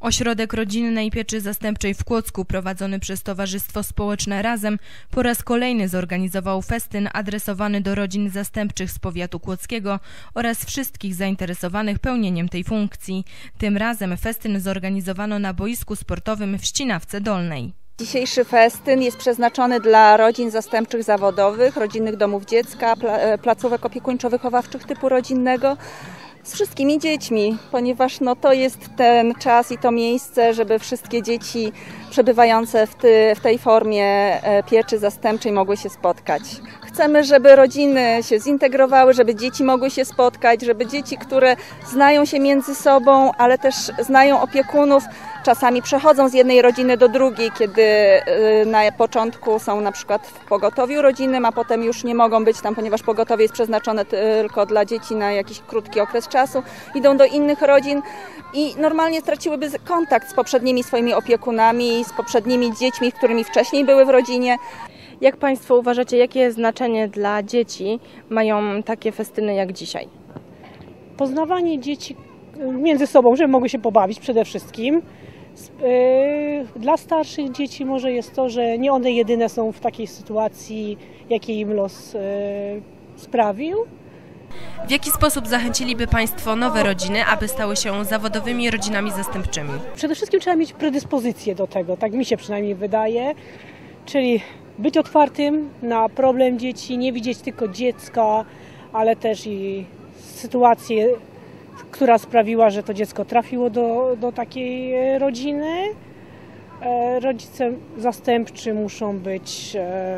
Ośrodek Rodzinnej Pieczy Zastępczej w Kłodzku, prowadzony przez Towarzystwo Społeczne Razem, po raz kolejny zorganizował festyn adresowany do rodzin zastępczych z powiatu kłodzkiego oraz wszystkich zainteresowanych pełnieniem tej funkcji. Tym razem festyn zorganizowano na boisku sportowym w Ścinawce Dolnej. Dzisiejszy festyn jest przeznaczony dla rodzin zastępczych zawodowych, rodzinnych domów dziecka, placówek opiekuńczo-wychowawczych typu rodzinnego, z wszystkimi dziećmi, ponieważ to jest ten czas i to miejsce, żeby wszystkie dzieci przebywające w tej formie pieczy zastępczej mogły się spotkać. Chcemy, żeby rodziny się zintegrowały, żeby dzieci mogły się spotkać, żeby dzieci, które znają się między sobą, ale też znają opiekunów, czasami przechodzą z jednej rodziny do drugiej, kiedy na początku są na przykład w pogotowiu rodzinnym, a potem już nie mogą być tam, ponieważ pogotowie jest przeznaczone tylko dla dzieci na jakiś krótki okres czasu. Idą do innych rodzin i normalnie straciłyby kontakt z poprzednimi swoimi opiekunami, z poprzednimi dziećmi, którymi wcześniej były w rodzinie. Jak Państwo uważacie, jakie znaczenie dla dzieci mają takie festyny jak dzisiaj? Poznawanie dzieci między sobą, żeby mogły się pobawić przede wszystkim. Dla starszych dzieci może jest to, że nie one jedyne są w takiej sytuacji, jakiej im los sprawił. W jaki sposób zachęciliby Państwo nowe rodziny, aby stały się zawodowymi rodzinami zastępczymi? Przede wszystkim trzeba mieć predyspozycję do tego, tak mi się przynajmniej wydaje, czyli być otwartym na problem dzieci, nie widzieć tylko dziecka, ale też i sytuację, która sprawiła, że to dziecko trafiło do takiej rodziny. Rodzice zastępczy muszą być,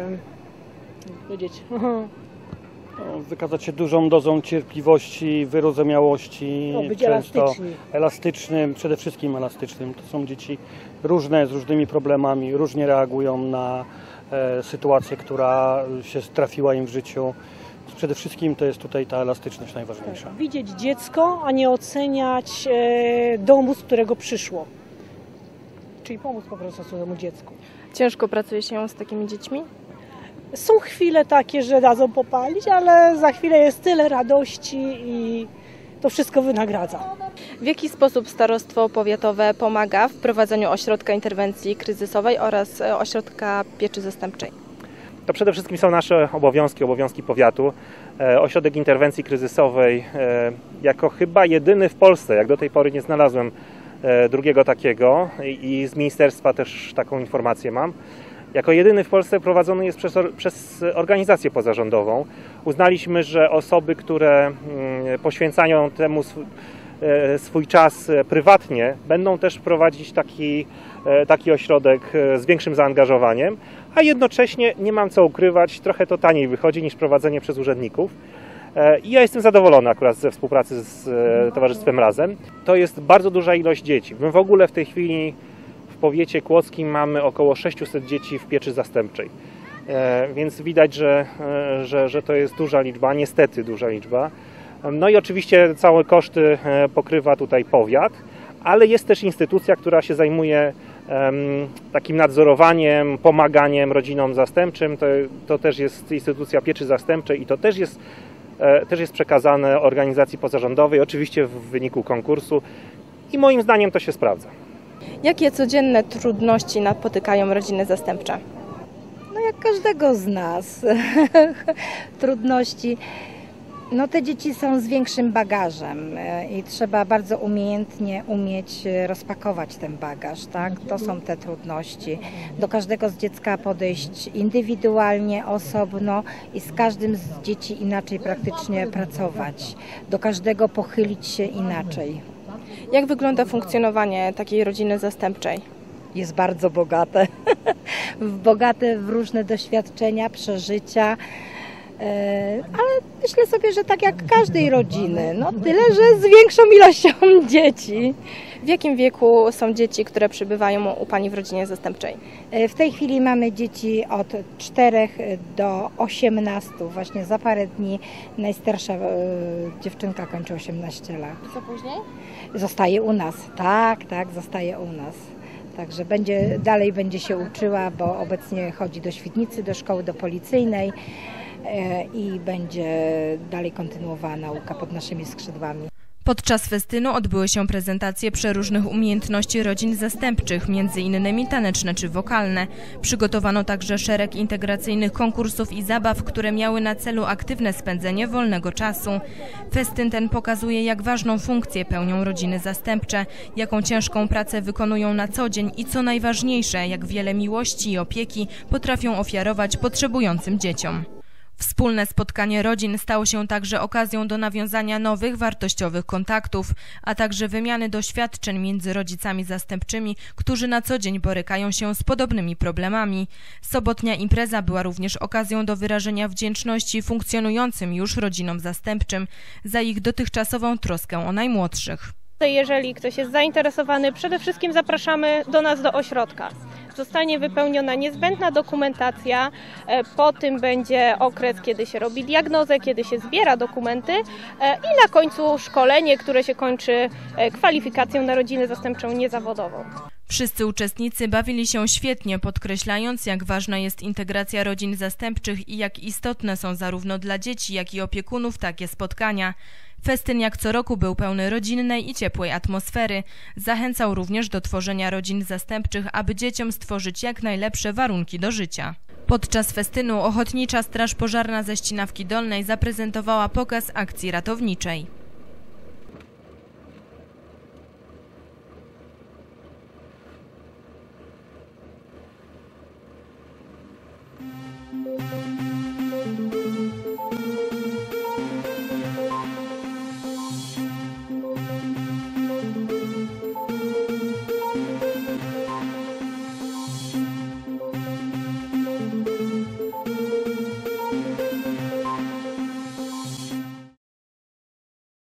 wykazać się dużą dozą cierpliwości, wyrozumiałości, być często elastycznym, przede wszystkim elastycznym. To są dzieci różne, z różnymi problemami, różnie reagują na sytuację, która się trafiła im w życiu. Przede wszystkim to jest tutaj ta elastyczność najważniejsza. Tak, widzieć dziecko, a nie oceniać domu, z którego przyszło. Czyli pomóc po prostu swojemu dziecku. Ciężko pracuje się z takimi dziećmi? Są chwile takie, że dadzą popalić, ale za chwilę jest tyle radości i to wszystko wynagradza. W jaki sposób starostwo powiatowe pomaga w prowadzeniu ośrodka interwencji kryzysowej oraz ośrodka pieczy zastępczej? To przede wszystkim są nasze obowiązki powiatu. Ośrodek interwencji kryzysowej jako chyba jedyny w Polsce, jak do tej pory nie znalazłem drugiego takiego i z ministerstwa też taką informację mam. Jako jedyny w Polsce prowadzony jest przez organizację pozarządową. Uznaliśmy, że osoby, które poświęcają temu swój czas prywatnie, będą też prowadzić taki ośrodek z większym zaangażowaniem, a jednocześnie, nie mam co ukrywać, trochę to taniej wychodzi niż prowadzenie przez urzędników. I ja jestem zadowolony akurat ze współpracy z Towarzystwem Razem. To jest bardzo duża ilość dzieci. My w ogóle w tej chwili w powiecie kłodzkim mamy około 600 dzieci w pieczy zastępczej. Więc widać, że to jest duża liczba, niestety duża liczba. No i oczywiście całe koszty pokrywa tutaj powiat, ale jest też instytucja, która się zajmuje takim nadzorowaniem, pomaganiem rodzinom zastępczym. To też jest instytucja pieczy zastępczej i to też jest przekazane organizacji pozarządowej, oczywiście w wyniku konkursu i moim zdaniem to się sprawdza. Jakie codzienne trudności napotykają rodziny zastępcze? No jak każdego z nas. Trudności. No te dzieci są z większym bagażem i trzeba bardzo umiejętnie umieć rozpakować ten bagaż, tak? To są te trudności. Do każdego z dziecka podejść indywidualnie, osobno i z każdym z dzieci inaczej praktycznie pracować. Do każdego pochylić się inaczej. Jak wygląda funkcjonowanie takiej rodziny zastępczej? Jest bardzo bogate. Bogate w różne doświadczenia, przeżycia. Ale myślę sobie, że tak jak każdej rodziny, no tyle, że z większą ilością dzieci. W jakim wieku są dzieci, które przybywają u Pani w rodzinie zastępczej? W tej chwili mamy dzieci od 4 do 18, właśnie za parę dni najstarsza dziewczynka kończy 18 lat. Co później? Zostaje u nas, tak, zostaje u nas. Także dalej będzie się uczyła, bo obecnie chodzi do Świdnicy, do szkoły policyjnej. I będzie dalej kontynuowała nauka pod naszymi skrzydłami. Podczas festynu odbyły się prezentacje przeróżnych umiejętności rodzin zastępczych, m.in. taneczne czy wokalne. Przygotowano także szereg integracyjnych konkursów i zabaw, które miały na celu aktywne spędzenie wolnego czasu. Festyn ten pokazuje, jak ważną funkcję pełnią rodziny zastępcze, jaką ciężką pracę wykonują na co dzień i co najważniejsze, jak wiele miłości i opieki potrafią ofiarować potrzebującym dzieciom. Wspólne spotkanie rodzin stało się także okazją do nawiązania nowych, wartościowych kontaktów, a także wymiany doświadczeń między rodzicami zastępczymi, którzy na co dzień borykają się z podobnymi problemami. Sobotnia impreza była również okazją do wyrażenia wdzięczności funkcjonującym już rodzinom zastępczym za ich dotychczasową troskę o najmłodszych. Jeżeli ktoś jest zainteresowany, przede wszystkim zapraszamy do nas do ośrodka. Zostanie wypełniona niezbędna dokumentacja, po tym będzie okres, kiedy się robi diagnozę, kiedy się zbiera dokumenty i na końcu szkolenie, które się kończy kwalifikacją na rodzinę zastępczą niezawodową. Wszyscy uczestnicy bawili się świetnie, podkreślając, jak ważna jest integracja rodzin zastępczych i jak istotne są zarówno dla dzieci, jak i opiekunów takie spotkania. Festyn jak co roku był pełny rodzinnej i ciepłej atmosfery. Zachęcał również do tworzenia rodzin zastępczych, aby dzieciom stworzyć jak najlepsze warunki do życia. Podczas festynu Ochotnicza Straż Pożarna ze Ścinawki Dolnej zaprezentowała pokaz akcji ratowniczej.